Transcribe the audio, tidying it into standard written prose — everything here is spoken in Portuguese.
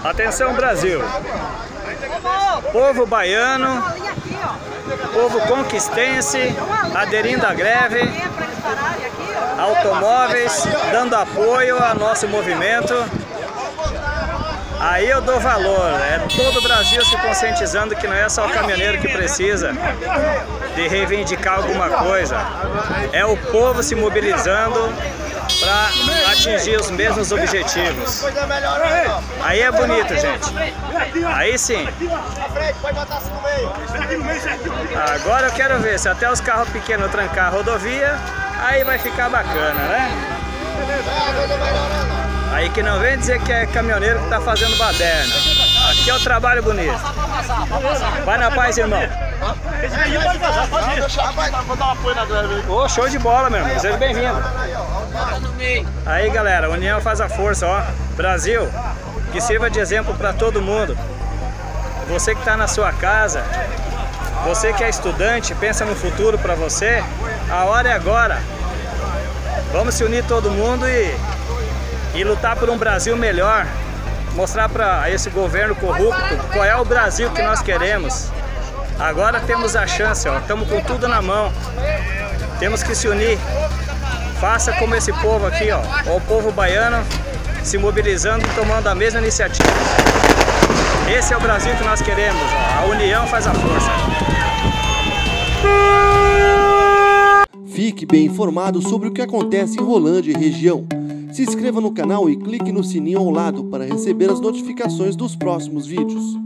Atenção, Brasil! Povo baiano, povo conquistense, aderindo à greve, automóveis, dando apoio ao nosso movimento. Aí eu dou valor, é todo o Brasil se conscientizando que não é só o caminhoneiro que precisa de reivindicar alguma coisa, é o povo se mobilizando para atingir os mesmos objetivos. Aí é bonito, gente. Aí sim. Agora eu quero ver se até os carros pequenos trancar a rodovia, aí vai ficar bacana, né? Aí que não vem dizer que é caminhoneiro que tá fazendo baderna. Aqui é o trabalho bonito. Vai na paz, irmão. Vou dar um apoio na greve. Ô, show de bola, meu irmão. Seja bem-vindo. Aí, galera, a união faz a força, ó. Brasil, que sirva de exemplo para todo mundo. Você que está na sua casa, você que é estudante, pensa no futuro para você, a hora é agora. Vamos se unir todo mundo e lutar por um Brasil melhor. Mostrar para esse governo corrupto qual é o Brasil que nós queremos. Agora temos a chance, ó. Estamos com tudo na mão. Temos que se unir. Faça como esse povo aqui, ó. O povo baiano se mobilizando e tomando a mesma iniciativa. Esse é o Brasil que nós queremos, ó. A união faz a força. Fique bem informado sobre o que acontece em Rolândia e região. Se inscreva no canal e clique no sininho ao lado para receber as notificações dos próximos vídeos.